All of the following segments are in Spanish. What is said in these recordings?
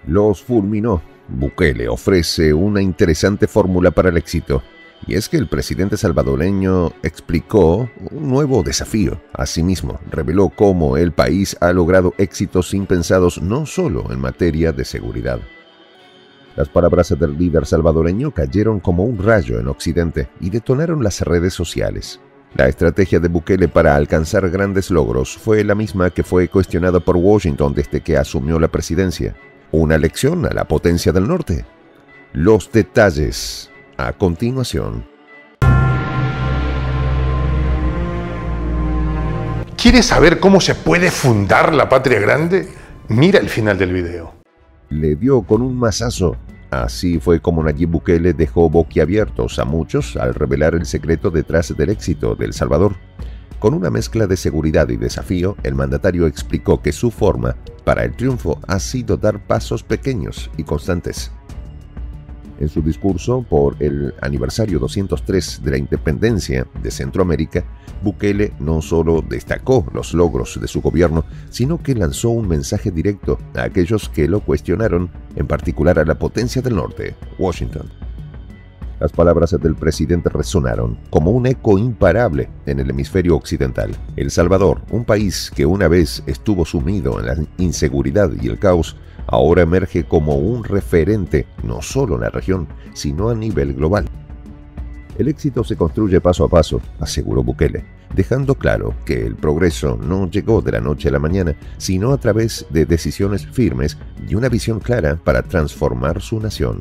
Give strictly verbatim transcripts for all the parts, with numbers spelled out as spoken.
los fulminó. Bukele ofrece una interesante fórmula para el éxito, y es que el presidente salvadoreño explicó un nuevo desafío. Asimismo, reveló cómo el país ha logrado éxitos impensados no solo en materia de seguridad. Las palabras del líder salvadoreño cayeron como un rayo en Occidente y detonaron las redes sociales. La estrategia de Bukele para alcanzar grandes logros fue la misma que fue cuestionada por Washington desde que asumió la presidencia. ¿Una lección a la potencia del norte? Los detalles a continuación. ¿Quieres saber cómo se puede fundar la patria grande? Mira el final del video. Le dio con un mazazo. Así fue como Nayib Bukele dejó boquiabiertos a muchos al revelar el secreto detrás del éxito de El Salvador. Con una mezcla de seguridad y desafío, el mandatario explicó que su forma para el triunfo ha sido dar pasos pequeños y constantes. En su discurso por el aniversario doscientos tres de la independencia de Centroamérica, Bukele no solo destacó los logros de su gobierno, sino que lanzó un mensaje directo a aquellos que lo cuestionaron, en particular a la potencia del norte, Washington. Las palabras del presidente resonaron como un eco imparable en el hemisferio occidental. El Salvador, un país que una vez estuvo sumido en la inseguridad y el caos, ahora emerge como un referente no solo en la región, sino a nivel global. El éxito se construye paso a paso, aseguró Bukele, dejando claro que el progreso no llegó de la noche a la mañana, sino a través de decisiones firmes y una visión clara para transformar su nación.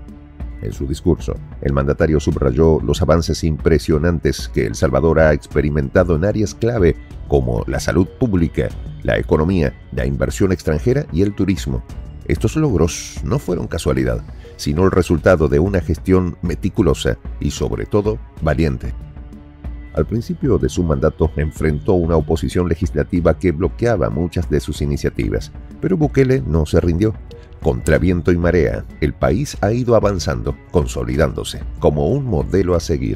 En su discurso, el mandatario subrayó los avances impresionantes que El Salvador ha experimentado en áreas clave como la salud pública, la economía, la inversión extranjera y el turismo. Estos logros no fueron casualidad, sino el resultado de una gestión meticulosa y, sobre todo, valiente. Al principio de su mandato enfrentó una oposición legislativa que bloqueaba muchas de sus iniciativas, pero Bukele no se rindió. Contra viento y marea, el país ha ido avanzando, consolidándose como un modelo a seguir.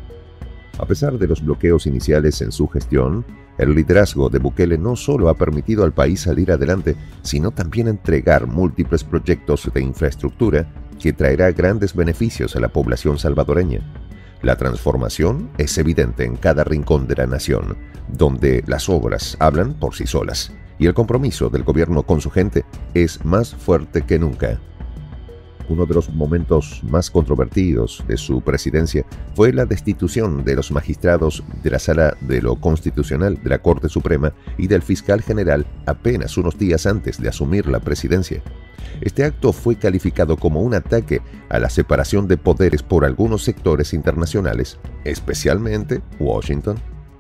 A pesar de los bloqueos iniciales en su gestión, el liderazgo de Bukele no solo ha permitido al país salir adelante, sino también entregar múltiples proyectos de infraestructura que traerá grandes beneficios a la población salvadoreña. La transformación es evidente en cada rincón de la nación, donde las obras hablan por sí solas, y el compromiso del gobierno con su gente es más fuerte que nunca. Uno de los momentos más controvertidos de su presidencia fue la destitución de los magistrados de la Sala de lo Constitucional de la Corte Suprema y del fiscal general apenas unos días antes de asumir la presidencia. Este acto fue calificado como un ataque a la separación de poderes por algunos sectores internacionales, especialmente Washington.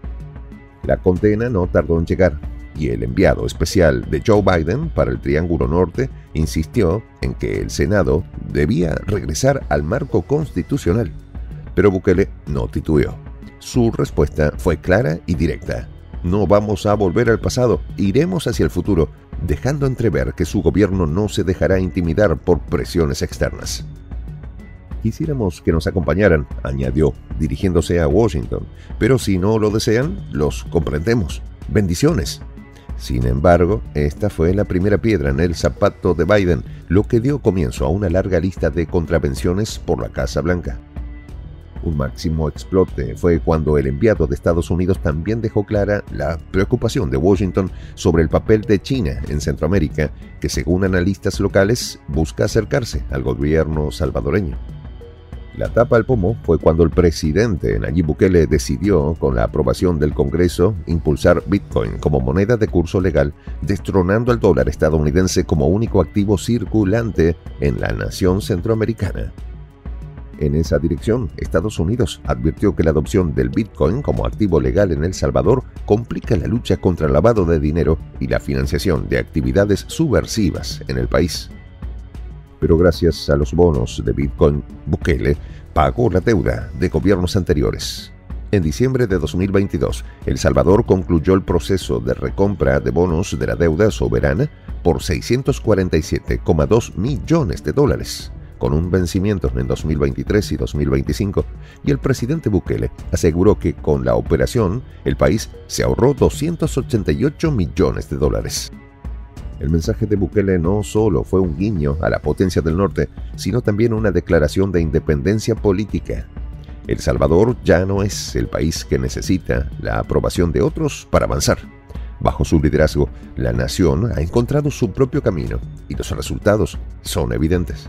La condena no tardó en llegar, y el enviado especial de Joe Biden para el Triángulo Norte insistió en que el Senado debía regresar al marco constitucional. Pero Bukele no titubeó. Su respuesta fue clara y directa. No vamos a volver al pasado, iremos hacia el futuro, dejando entrever que su gobierno no se dejará intimidar por presiones externas. Quisiéramos que nos acompañaran, añadió, dirigiéndose a Washington, pero si no lo desean, los comprendemos. Bendiciones. Sin embargo, esta fue la primera piedra en el zapato de Biden, lo que dio comienzo a una larga lista de contravenciones por la Casa Blanca. Un máximo explote fue cuando el enviado de Estados Unidos también dejó clara la preocupación de Washington sobre el papel de China en Centroamérica, que según analistas locales busca acercarse al gobierno salvadoreño. La tapa al pomo fue cuando el presidente Nayib Bukele decidió, con la aprobación del Congreso, impulsar Bitcoin como moneda de curso legal, destronando al dólar estadounidense como único activo circulante en la nación centroamericana. En esa dirección, Estados Unidos advirtió que la adopción del Bitcoin como activo legal en El Salvador complica la lucha contra el lavado de dinero y la financiación de actividades subversivas en el país. Pero gracias a los bonos de Bitcoin, Bukele pagó la deuda de gobiernos anteriores. En diciembre de dos mil veintidós, El Salvador concluyó el proceso de recompra de bonos de la deuda soberana por seiscientos cuarenta y siete coma dos millones de dólares, con un vencimiento en dos mil veintitrés y dos mil veinticinco, y el presidente Bukele aseguró que con la operación el país se ahorró doscientos ochenta y ocho millones de dólares. El mensaje de Bukele no solo fue un guiño a la potencia del norte, sino también una declaración de independencia política. El Salvador ya no es el país que necesita la aprobación de otros para avanzar. Bajo su liderazgo, la nación ha encontrado su propio camino y los resultados son evidentes.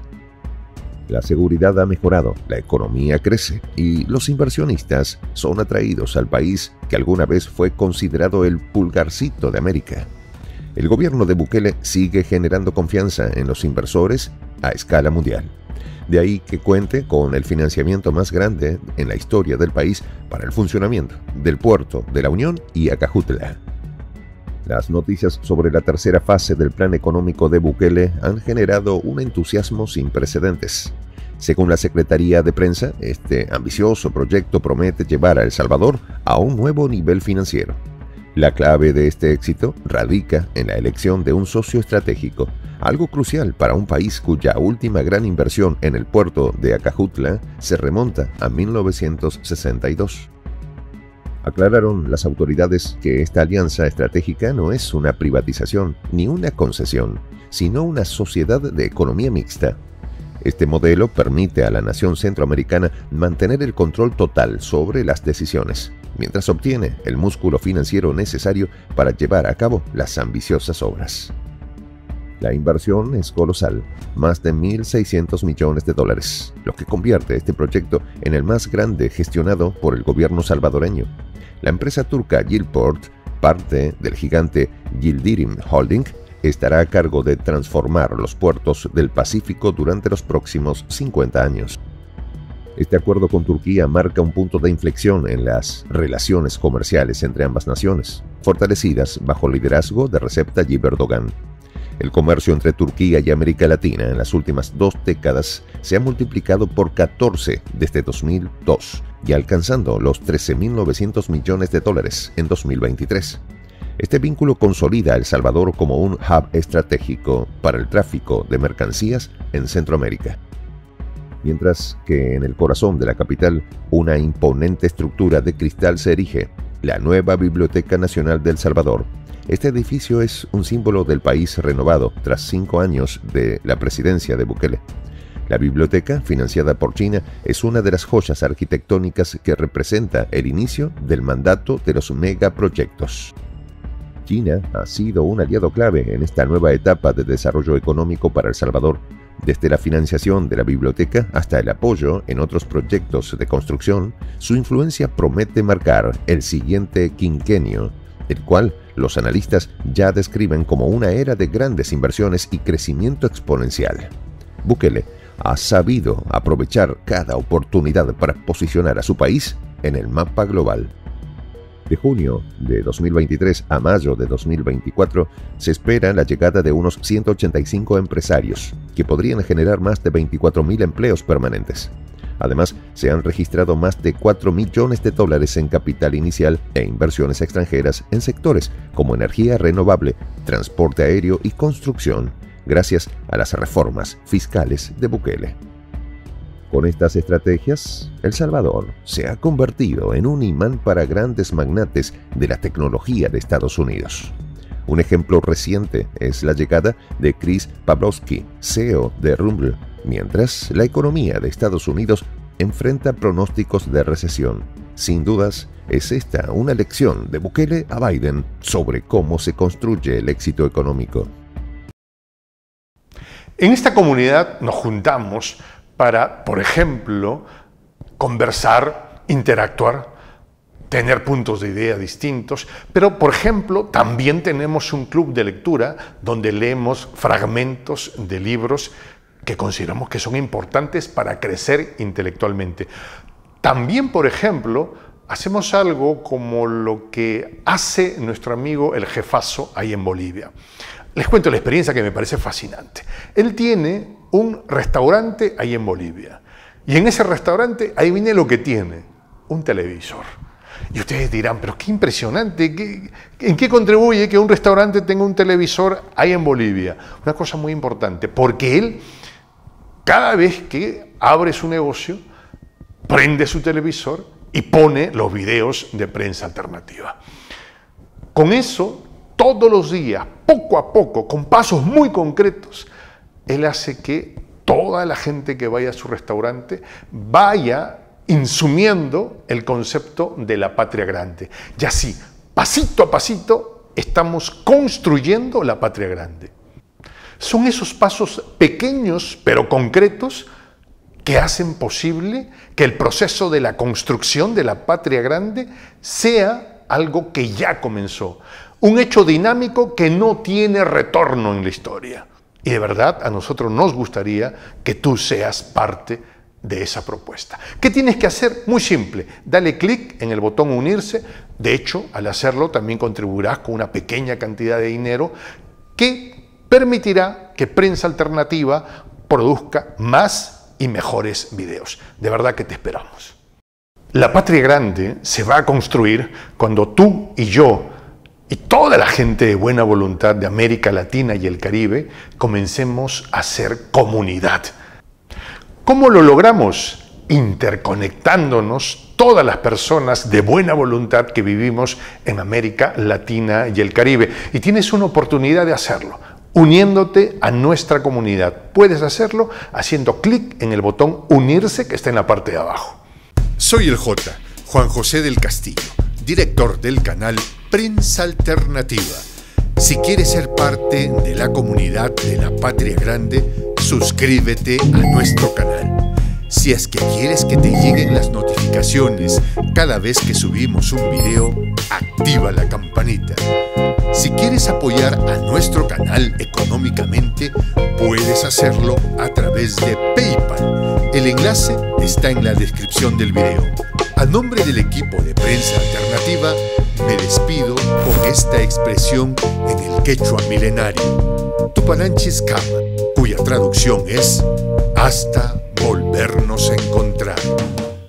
La seguridad ha mejorado, la economía crece y los inversionistas son atraídos al país que alguna vez fue considerado el pulgarcito de América. El gobierno de Bukele sigue generando confianza en los inversores a escala mundial. De ahí que cuente con el financiamiento más grande en la historia del país para el funcionamiento del puerto de La Unión y Acajutla. Las noticias sobre la tercera fase del plan económico de Bukele han generado un entusiasmo sin precedentes. Según la Secretaría de Prensa, este ambicioso proyecto promete llevar a El Salvador a un nuevo nivel financiero. La clave de este éxito radica en la elección de un socio estratégico, algo crucial para un país cuya última gran inversión en el puerto de Acajutla se remonta a mil novecientos sesenta y dos. Aclararon las autoridades que esta alianza estratégica no es una privatización ni una concesión, sino una sociedad de economía mixta. Este modelo permite a la nación centroamericana mantener el control total sobre las decisiones, mientras obtiene el músculo financiero necesario para llevar a cabo las ambiciosas obras. La inversión es colosal, más de mil seiscientos millones de dólares, lo que convierte este proyecto en el más grande gestionado por el gobierno salvadoreño. La empresa turca Gilport, parte del gigante Yildirim Holding, estará a cargo de transformar los puertos del Pacífico durante los próximos cincuenta años. Este acuerdo con Turquía marca un punto de inflexión en las relaciones comerciales entre ambas naciones, fortalecidas bajo el liderazgo de Recep Tayyip Erdogan. El comercio entre Turquía y América Latina en las últimas dos décadas se ha multiplicado por catorce desde dos mil dos y alcanzando los trece mil novecientos millones de dólares en dos mil veintitrés. Este vínculo consolida a El Salvador como un hub estratégico para el tráfico de mercancías en Centroamérica. Mientras que en el corazón de la capital una imponente estructura de cristal se erige, la nueva Biblioteca Nacional de El Salvador. Este edificio es un símbolo del país renovado tras cinco años de la presidencia de Bukele. La biblioteca, financiada por China, es una de las joyas arquitectónicas que representa el inicio del mandato de los megaproyectos. China ha sido un aliado clave en esta nueva etapa de desarrollo económico para El Salvador, desde la financiación de la biblioteca hasta el apoyo en otros proyectos de construcción. Su influencia promete marcar el siguiente quinquenio, el cual los analistas ya describen como una era de grandes inversiones y crecimiento exponencial. Bukele ha sabido aprovechar cada oportunidad para posicionar a su país en el mapa global. De junio de dos mil veintitrés a mayo de dos mil veinticuatro se espera la llegada de unos ciento ochenta y cinco empresarios, que podrían generar más de veinticuatro mil empleos permanentes. Además, se han registrado más de cuatro millones de dólares en capital inicial e inversiones extranjeras en sectores como energía renovable, transporte aéreo y construcción, gracias a las reformas fiscales de Bukele. Con estas estrategias, El Salvador se ha convertido en un imán para grandes magnates de la tecnología de Estados Unidos. Un ejemplo reciente es la llegada de Chris Pavlovski, C E O de Rumble, mientras la economía de Estados Unidos enfrenta pronósticos de recesión. Sin dudas, es esta una lección de Bukele a Biden sobre cómo se construye el éxito económico. En esta comunidad nos juntamos para, por ejemplo, conversar, interactuar, tener puntos de idea distintos, pero, por ejemplo, también tenemos un club de lectura donde leemos fragmentos de libros que consideramos que son importantes para crecer intelectualmente. También, por ejemplo, hacemos algo como lo que hace nuestro amigo el jefazo ahí en Bolivia. Les cuento la experiencia que me parece fascinante. Él tiene un restaurante ahí en Bolivia y en ese restaurante, ahí viene lo que tiene, un televisor. Y ustedes dirán, pero qué impresionante, ¿qué, ¿en qué contribuye que un restaurante tenga un televisor ahí en Bolivia? Una cosa muy importante, porque él, cada vez que abre su negocio, prende su televisor y pone los videos de prensa alternativa. Con eso, todos los días, poco a poco, con pasos muy concretos, él hace que toda la gente que vaya a su restaurante vaya insumiendo el concepto de la patria grande. Y así, pasito a pasito, estamos construyendo la patria grande. Son esos pasos pequeños pero concretos que hacen posible que el proceso de la construcción de la patria grande sea algo que ya comenzó. Un hecho dinámico que no tiene retorno en la historia. Y de verdad, a nosotros nos gustaría que tú seas parte de esa propuesta. ¿Qué tienes que hacer? Muy simple. Dale clic en el botón unirse. De hecho, al hacerlo también contribuirás con una pequeña cantidad de dinero que permitirá que Prensa Alternativa produzca más y mejores videos. De verdad que te esperamos. La patria grande se va a construir cuando tú y yo y toda la gente de buena voluntad de América Latina y el Caribe comencemos a ser comunidad. ¿Cómo lo logramos? Interconectándonos todas las personas de buena voluntad que vivimos en América Latina y el Caribe. Y tienes una oportunidad de hacerlo, uniéndote a nuestra comunidad. Puedes hacerlo haciendo clic en el botón unirse que está en la parte de abajo. Soy el J, Juan José del Castillo, director del canal Prensa Alternativa. Si quieres ser parte de la comunidad de la Patria Grande, suscríbete a nuestro canal. Si es que quieres que te lleguen las notificaciones cada vez que subimos un video, activa la campanita. Si quieres apoyar a nuestro canal económicamente, puedes hacerlo a través de PayPal. El enlace está en la descripción del video. A nombre del equipo de Prensa Alternativa, me despido con esta expresión en el quechua milenario, Tupananchis Kama, cuya traducción es hasta volvernos a encontrar.